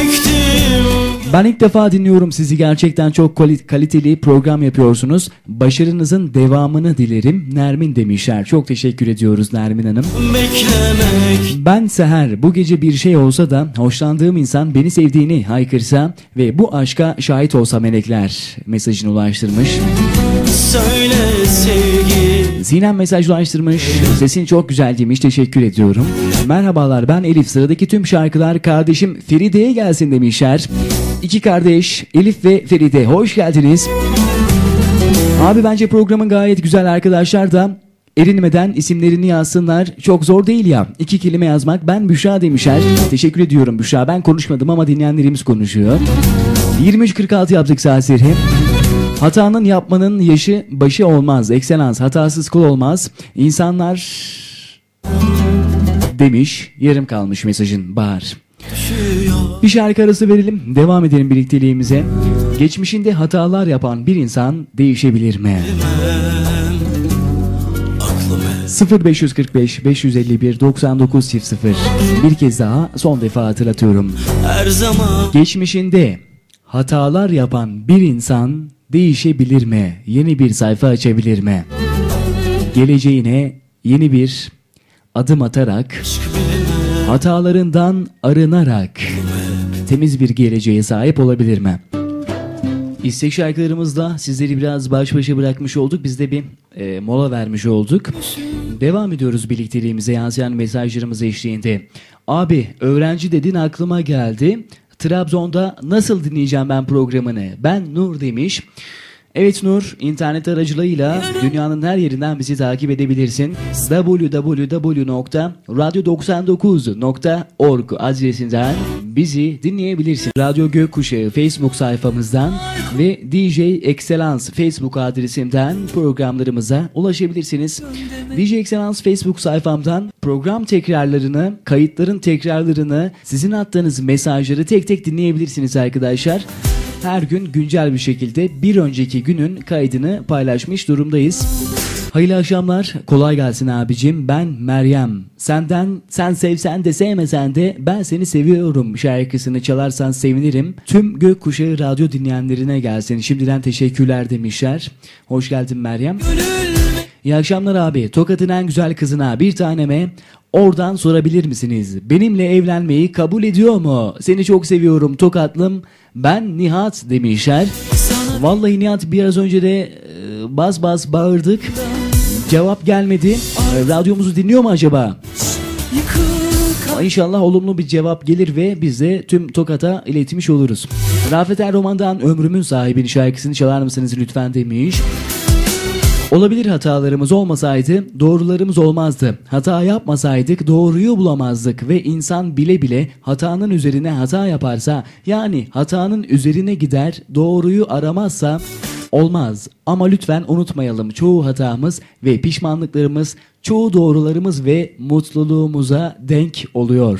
Ben ilk defa dinliyorum sizi. Gerçekten çok kaliteli program yapıyorsunuz. Başarınızın devamını dilerim. Nermin demişler. Çok teşekkür ediyoruz Nermin Hanım. Beklemek. Ben Seher. Bu gece bir şey olsa da hoşlandığım insan beni sevdiğini haykırsa ve bu aşka şahit olsa melekler mesajını ulaştırmış. Söyle sevgi. Sinem mesaj ulaştırmış. Sesin çok güzel demiş. Teşekkür ediyorum. Merhabalar, ben Elif. Sıradaki tüm şarkılar kardeşim Feride'ye gelsin demişler. İki kardeş Elif ve Feride, hoş geldiniz. Abi bence programın gayet güzel, arkadaşlar da erinmeden isimlerini yazsınlar. Çok zor değil ya. 2 kelime yazmak. Ben Büşra demişler. Teşekkür ediyorum Büşra. Ben konuşmadım ama dinleyenlerimiz konuşuyor. 23.46 yaptık saatleri. Hatanın yapmanın yaşı başı olmaz. Ekselans, hatasız kul olmaz. İnsanlar demiş. Yarım kalmış mesajın Bahar. Bir şarkı arası verelim. Devam edelim birlikteliğimize. Geçmişinde hatalar yapan bir insan değişebilir mi? 0545 551 9900. Bir kez daha son defa hatırlatıyorum. Her zaman. Geçmişinde hatalar yapan bir insan değişebilir mi? Yeni bir sayfa açabilir mi? Geleceğine yeni bir adım atarak, hatalarından arınarak temiz bir geleceğe sahip olabilir mi? İstek şarkılarımızla sizleri biraz baş başa bırakmış olduk. Biz de bir mola vermiş olduk. Devam ediyoruz birlikteliğimize yansıyan mesajlarımız eşliğinde. Abi öğrenci dedin, aklıma geldi. Trabzon'da nasıl dinleyeceğim ben programını? Ben Nur demiş. Evet Nur, internet aracılığıyla dünyanın her yerinden bizi takip edebilirsin. www.radyo99.org adresinden bizi dinleyebilirsin. Radyo Gökkuşağı Facebook sayfamızdan ve DJ Excellence Facebook adresimden programlarımıza ulaşabilirsiniz. DJ Excellence Facebook sayfamdan program tekrarlarını, kayıtların tekrarlarını, sizin attığınız mesajları tek tek dinleyebilirsiniz arkadaşlar. Her gün güncel bir şekilde bir önceki günün kaydını paylaşmış durumdayız. Hayırlı akşamlar, kolay gelsin abicim. Ben Meryem. Sen sevsen de sevmesen de ben seni seviyorum şarkısını çalarsan sevinirim. Tüm Gökkuşağı radyo dinleyenlerine gelsin. Şimdiden teşekkürler demişler. Hoş geldin Meryem. İyi akşamlar abi. Tokat'ın en güzel kızına bir taneme oradan sorabilir misiniz? Benimle evlenmeyi kabul ediyor mu? Seni çok seviyorum Tokatlım. Ben Nihat demişler. Vallahi Nihat, biraz önce de bas bas bağırdık. Cevap gelmedi. Radyomuzu dinliyor mu acaba? İnşallah olumlu bir cevap gelir ve biz de tüm Tokat'a iletmiş oluruz. Rafet Erroman'dan Ömrümün Sahibini şarkısını çalar mısınız lütfen demiş. Olabilir, hatalarımız olmasaydı doğrularımız olmazdı. Hata yapmasaydık doğruyu bulamazdık ve insan bile bile hatanın üzerine hata yaparsa, yani hatanın üzerine gider doğruyu aramazsa olmaz. Ama lütfen unutmayalım, çoğu hatamız ve pişmanlıklarımız çoğu doğrularımız ve mutluluğumuza denk oluyor.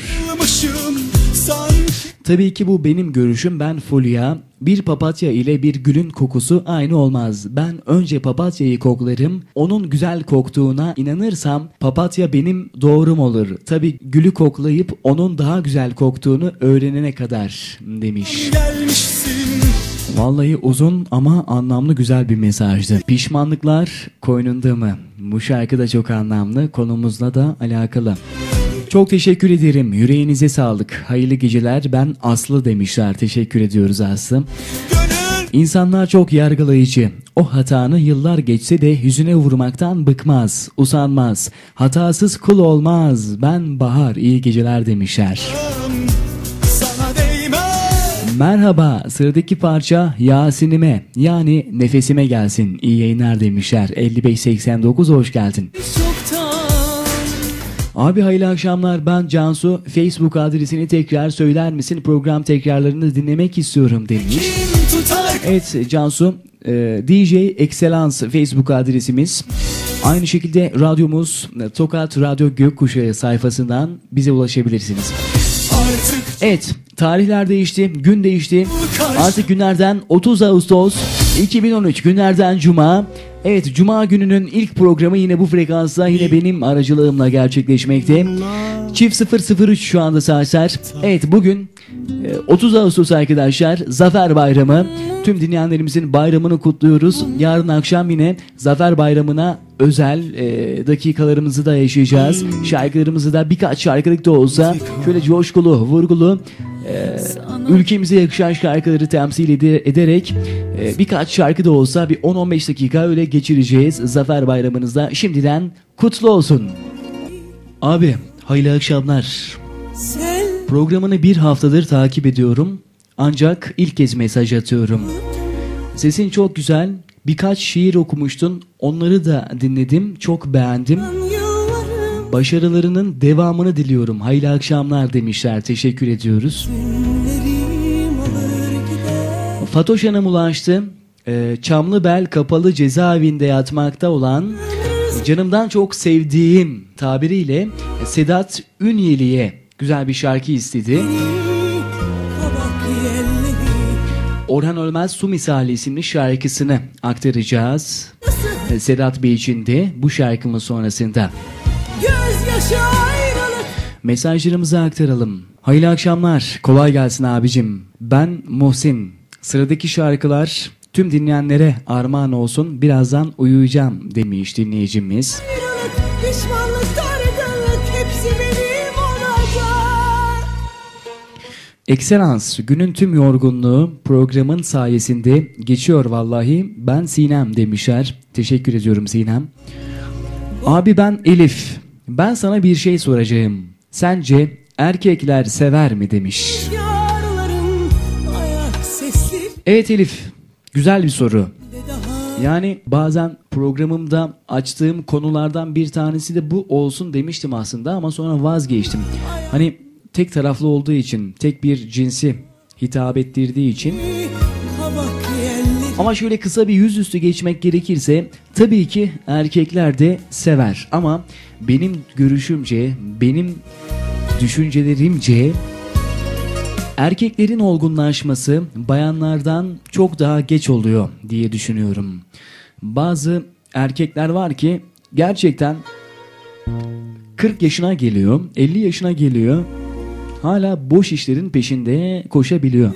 Tabii ki bu benim görüşüm, ben Fulya. Bir papatya ile bir gülün kokusu aynı olmaz. Ben önce papatyayı koklarım, onun güzel koktuğuna inanırsam papatya benim doğrum olur. Tabii gülü koklayıp onun daha güzel koktuğunu öğrenene kadar demiş. Vallahi uzun ama anlamlı güzel bir mesajdı. Pişmanlıklar koynunda mı? Bu şarkı da çok anlamlı, konumuzla da alakalı. Çok teşekkür ederim. Yüreğinize sağlık. Hayırlı geceler. Ben Aslı demişler. Teşekkür ediyoruz Aslı. İnsanlar çok yargılayıcı. O hatanı yıllar geçse de yüzüne vurmaktan bıkmaz, usanmaz. Hatasız kul olmaz. Ben Bahar. İyi geceler demişler. Merhaba, sıradaki parça Yasin'ime yani nefesime gelsin. İyi yayınlar demişler. 5589 hoş geldin. Abi hayırlı akşamlar, ben Cansu. Facebook adresini tekrar söyler misin? Program tekrarlarını dinlemek istiyorum demiş. Evet Cansu, DJ Excellence Facebook adresimiz. Aynı şekilde radyomuz Tokat Radyo Gökkuşağı sayfasından bize ulaşabilirsiniz. Evet, tarihler değişti, gün değişti. Artık günlerden 30 Ağustos 2013 günlerden Cuma. Evet, Cuma gününün ilk programı yine bu frekansta, yine benim aracılığımla gerçekleşmekte. Çift 003 şu anda saatler. Evet, bugün 30 Ağustos arkadaşlar, Zafer Bayramı. Tüm dinleyenlerimizin bayramını kutluyoruz. Yarın akşam yine Zafer Bayramı'na özel dakikalarımızı da yaşayacağız. Şarkılarımızı da birkaç şarkılık da olsa şöyle coşkulu, vurgulu, ülkemize yakışan şarkıları temsil ederek birkaç şarkı da olsa bir 10-15 dakika öyle geçireceğiz. Zafer Bayramınızda şimdiden kutlu olsun. Abi, hayırlı akşamlar. Programını bir haftadır takip ediyorum. Ancak ilk kez mesaj atıyorum. Sesin çok güzel. Birkaç şiir okumuştun. Onları da dinledim. Çok beğendim. Başarılarının devamını diliyorum. Hayırlı akşamlar demişler. Teşekkür ediyoruz. Fatoş Hanım ulaştı. Çamlıbel Kapalı Cezaevinde yatmakta olan canımdan çok sevdiğim tabiriyle Sedat Ünyeli'ye güzel bir şarkı istedi. Orhan Ölmez Su Misali isimli şarkısını aktaracağız Sedat Bey için de bu şarkımın sonrasında. Mesajlarımızı aktaralım. Hayırlı akşamlar, kolay gelsin abicim. Ben Muhsin. Sıradaki şarkılar tüm dinleyenlere armağan olsun. Birazdan uyuyacağım demiş dinleyicimiz. Ekselans, günün tüm yorgunluğu programın sayesinde geçiyor vallahi. Ben Sinem demişler. Teşekkür ediyorum Sinem. Abi ben Elif. Ben sana bir şey soracağım. Sence erkekler sever mi demiş. Evet Elif, güzel bir soru. Yani bazen programımda açtığım konulardan bir tanesi de bu olsun demiştim aslında ama sonra vazgeçtim. Hani tek taraflı olduğu için, tek bir cinsi hitap ettirdiği için. Ama şöyle kısa bir yüzüstü geçmek gerekirse tabii ki erkekler de sever. Ama benim görüşümce, benim düşüncelerimce erkeklerin olgunlaşması bayanlardan çok daha geç oluyor diye düşünüyorum. Bazı erkekler var ki gerçekten 40 yaşına geliyor, 50 yaşına geliyor. Hala boş işlerin peşinde koşabiliyor.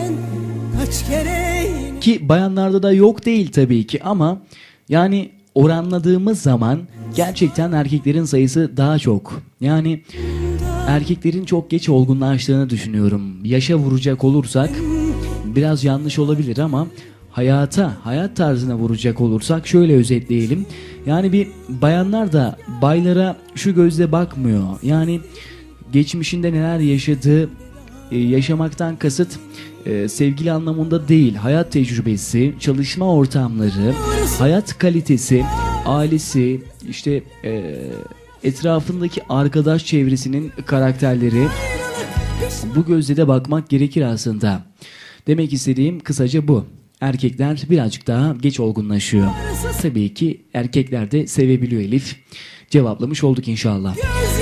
Ki bayanlarda da yok değil tabii ki ama yani oranladığımız zaman gerçekten erkeklerin sayısı daha çok. Yani erkeklerin çok geç olgunlaştığını düşünüyorum. Yaşa vuracak olursak biraz yanlış olabilir ama hayat tarzına vuracak olursak şöyle özetleyelim. Yani bir bayanlar da baylara şu gözle bakmıyor. Yani geçmişinde neler yaşadığı, yaşamaktan kasıt sevgili anlamında değil, hayat tecrübesi, çalışma ortamları, hayat kalitesi, ailesi, işte etrafındaki arkadaş çevresinin karakterleri, bu gözle de bakmak gerekir aslında. Demek istediğim kısaca bu. Erkekler birazcık daha geç olgunlaşıyor. Tabii ki erkekler de sevebiliyor Elif. Cevaplamış olduk inşallah.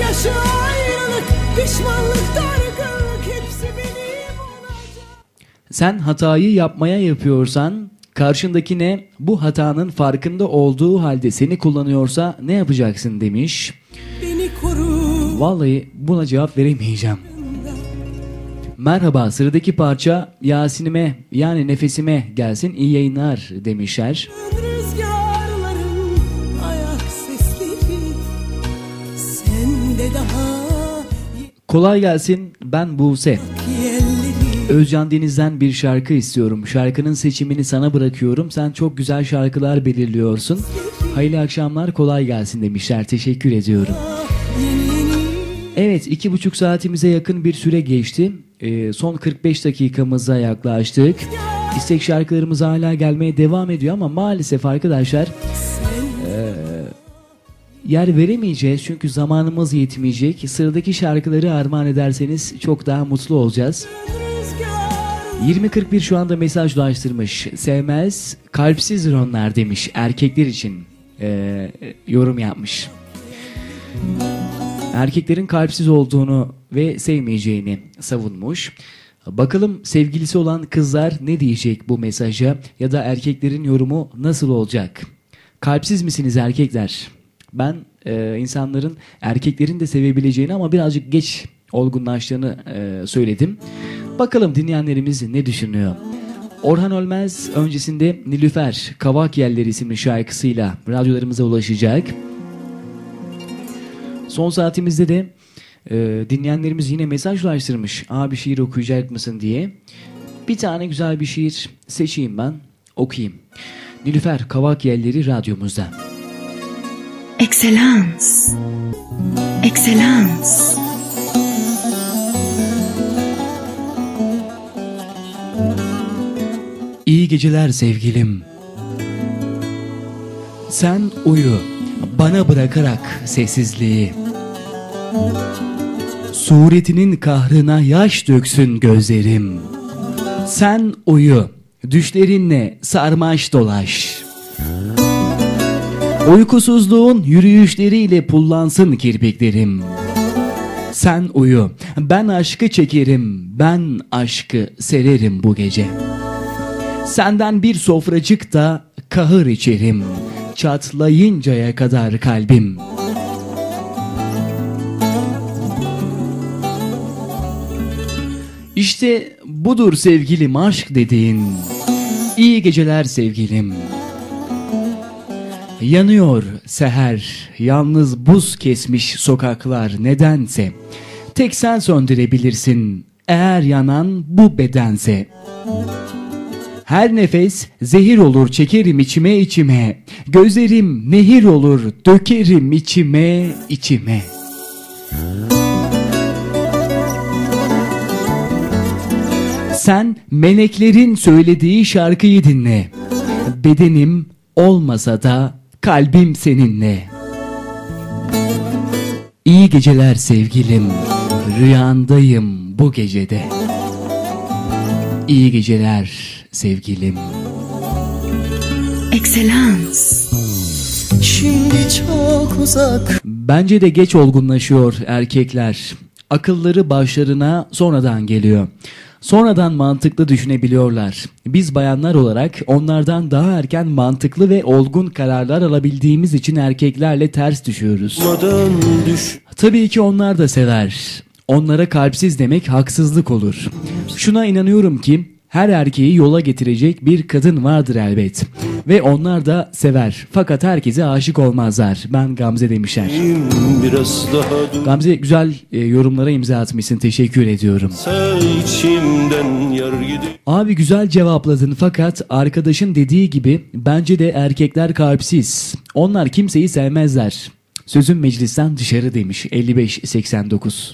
Sen hatayı yapmaya yapıyorsan karşındakine bu hatanın farkında olduğu halde seni kullanıyorsa ne yapacaksın demiş. Vallahi buna cevap veremeyeceğim. Merhaba, sıradaki parça Yasin'ime yani nefesime gelsin, iyi yayınlar demişler. Kolay gelsin, ben Buse. Özcan Deniz'den bir şarkı istiyorum. Şarkının seçimini sana bırakıyorum. Sen çok güzel şarkılar belirliyorsun. Hayırlı akşamlar, kolay gelsin demişler. Teşekkür ediyorum. Evet, 2,5 saatimize yakın bir süre geçti. Son 45 dakikamıza yaklaştık. İstek şarkılarımız hala gelmeye devam ediyor ama maalesef arkadaşlar yer veremeyeceğiz çünkü zamanımız yetmeyecek. Sıradaki şarkıları armağan ederseniz çok daha mutlu olacağız. 2041 şu anda mesaj ulaştırmış. Sevmez, kalpsizdir onlar demiş. Erkekler için yorum yapmış. Erkeklerin kalpsiz olduğunu ve sevmeyeceğini savunmuş. Bakalım sevgilisi olan kızlar ne diyecek bu mesaja ya da erkeklerin yorumu nasıl olacak? Kalpsiz misiniz erkekler? Ben insanların, erkeklerin de sevebileceğini ama birazcık geç olgunlaştığını söyledim. Bakalım dinleyenlerimiz ne düşünüyor? Orhan Ölmez öncesinde Nilüfer Kavak Yelleri isimli şarkısıyla radyolarımıza ulaşacak. Son saatimizde de dinleyenlerimiz yine mesajlaştırmış. Abi şiir okuyacak mısın diye. Bir tane güzel bir şiir seçeyim ben, okuyayım. Nilüfer Kavak Yelleri radyomuzda. Excellence. Excellence. İyi geceler sevgilim. Sen uyu, bana bırakarak sessizliği. Suretinin kahrına yaş döksün gözlerim. Sen uyu, düşlerinle sarmaş dolaş. Uykusuzluğun yürüyüşleriyle pullansın kirpiklerim. Sen uyu, ben aşkı çekerim, ben aşkı sererim bu gece. Senden bir sofracık da kahır içerim, çatlayıncaya kadar kalbim. İşte budur sevgilim aşk dediğin. İyi geceler sevgilim. Yanıyor seher, yalnız buz kesmiş sokaklar nedense. Tek sen söndürebilirsin eğer yanan bu bedense. Her nefes zehir olur çekerim içime içime. Gözlerim nehir olur dökerim içime içime. Sen meleklerin söylediği şarkıyı dinle. Bedenim olmasa da kalbim seninle. İyi geceler sevgilim. Rüyandayım bu gecede. İyi geceler sevgilim. Excellence. Şimdi çok uzak. Bence de geç olgunlaşıyor erkekler. Akılları başlarına sonradan geliyor. Sonradan mantıklı düşünebiliyorlar. Biz bayanlar olarak onlardan daha erken mantıklı ve olgun kararlar alabildiğimiz için erkeklerle ters düşüyoruz. Tabii ki onlar da sever. Onlara kalpsiz demek haksızlık olur. Şuna inanıyorum ki her erkeği yola getirecek bir kadın vardır elbet. Ve onlar da sever. Fakat herkese aşık olmazlar. Ben Gamze demişler. Gamze güzel yorumlara imza atmışsın. Teşekkür ediyorum. Abi güzel cevapladın fakat arkadaşın dediği gibi bence de erkekler kalpsiz. Onlar kimseyi sevmezler. Sözüm meclisten dışarı demiş 5589.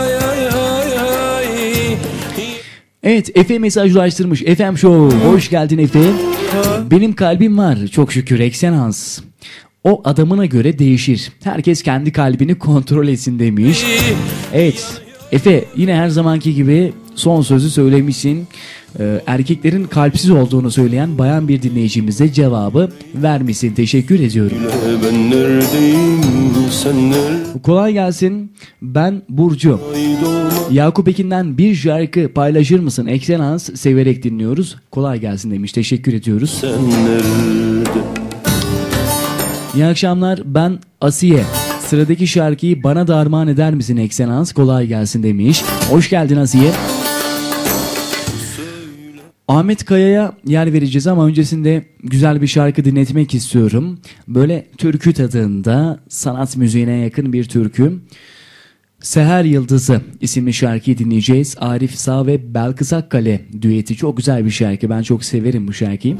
Evet Efe mesajlaştırmış. Efem Show. Hoş geldin Efe. Benim kalbim var çok şükür Eksenans. O adamına göre değişir. Herkes kendi kalbini kontrol etsin demiş. Evet Efe yine her zamanki gibi son sözü söylemişsin. Erkeklerin kalpsiz olduğunu söyleyen bayan bir dinleyicimize cevabı vermişsin. Teşekkür ediyorum. Ben neredeyim, sen nerede? Kolay gelsin. Ben Burcu. Yakup Ekin'den bir şarkı paylaşır mısın? Ekselans severek dinliyoruz. Kolay gelsin demiş. Teşekkür ediyoruz. Sen nerede? İyi akşamlar. Ben Asiye. Sıradaki şarkıyı bana da armağan eder misin Ekselans? Kolay gelsin demiş. Hoş geldin Asiye. Ahmet Kaya'ya yer vereceğiz ama öncesinde güzel bir şarkı dinletmek istiyorum. Böyle türkü tadında, sanat müziğine yakın bir türkü. Seher Yıldızı isimli şarkıyı dinleyeceğiz. Arif Sağ ve Belkıs Akkale düeti. Çok güzel bir şarkı. Ben çok severim bu şarkıyı.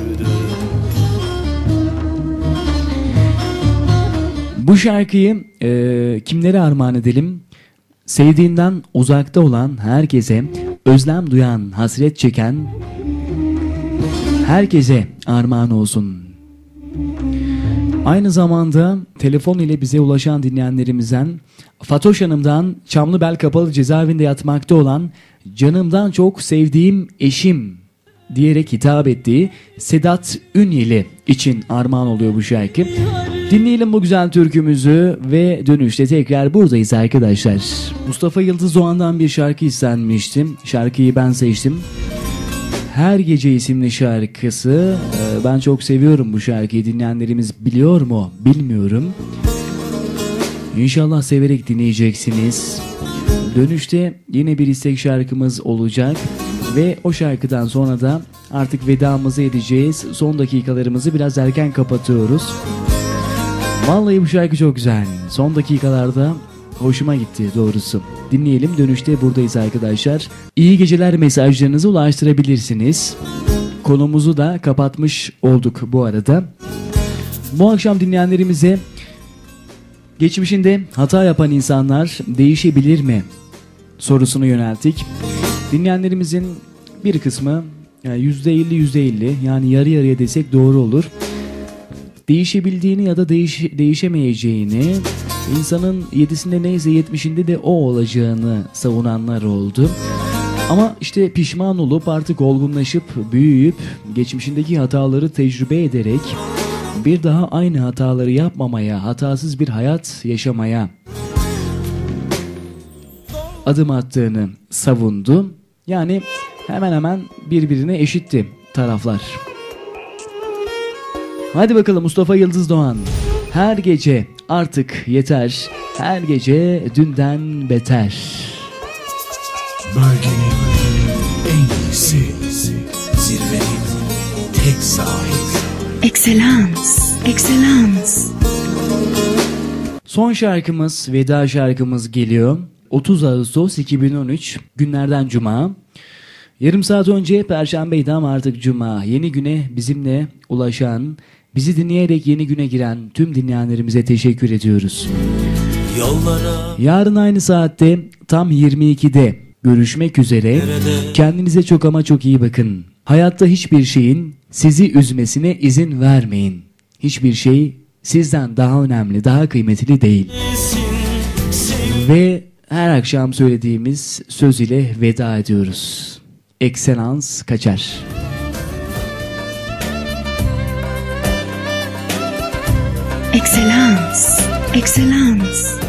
Bu şarkıyı kimlere armağan edelim? Sevdiğinden uzakta olan herkese, özlem duyan, hasret çeken herkese armağan olsun. Aynı zamanda telefon ile bize ulaşan dinleyenlerimizden Fatoş Hanım'dan Çamlıbel Kapalı Cezaevinde yatmakta olan canımdan çok sevdiğim eşim diyerek hitap ettiği Sedat Ünyeli için armağan oluyor bu şarkı. Dinleyelim bu güzel türkümüzü ve dönüşte tekrar buradayız arkadaşlar. Mustafa Yıldız Doğan'dan bir şarkı istenmişti. Şarkıyı ben seçtim. Her Gece isimli şarkısı Ben çok seviyorum bu şarkıyı. Dinleyenlerimiz biliyor mu? Bilmiyorum. İnşallah severek dinleyeceksiniz. Dönüşte yine bir istek şarkımız olacak. Ve o şarkıdan sonra da artık vedamızı edeceğiz. Son dakikalarımızı biraz erken kapatıyoruz. Vallahi bu şarkı çok güzel. Son dakikalarda hoşuma gitti doğrusu. Dinleyelim, dönüşte buradayız arkadaşlar. İyi geceler mesajlarınızı ulaştırabilirsiniz. Konumuzu da kapatmış olduk bu arada. Bu akşam dinleyenlerimize geçmişinde hata yapan insanlar değişebilir mi sorusunu yönelttik. Dinleyenlerimizin bir kısmı %50 yani yarı yarıya desek doğru olur. Değişebildiğini ya da değişemeyeceğini, insanın 7'sinde neyse 70'inde de o olacağını savunanlar oldu. Ama işte pişman olup artık olgunlaşıp büyüyüp geçmişindeki hataları tecrübe ederek bir daha aynı hataları yapmamaya, hatasız bir hayat yaşamaya adım attığını savundu. Yani hemen hemen birbirine eşitti taraflar. Hadi bakalım Mustafa Yıldız Doğan. Her gece artık yeter, her gece dünden beter. Bölgenin en iyisi, zirvenin tek sahibi. Excellence. Excellence. Son şarkımız, veda şarkımız geliyor. 30 Ağustos 2013 günlerden Cuma. Yarım saat önce Perşembeydi ama artık Cuma. Yeni güne bizimle ulaşan, bizi dinleyerek yeni güne giren tüm dinleyenlerimize teşekkür ediyoruz. Yollara Yarın aynı saatte tam 22'de görüşmek üzere. Kendinize çok ama çok iyi bakın. Hayatta hiçbir şeyin sizi üzmesine izin vermeyin. Hiçbir şey sizden daha önemli, daha kıymetli değil. Ve her akşam söylediğimiz söz ile veda ediyoruz. Excellence kaçar. Excellence. Excellence.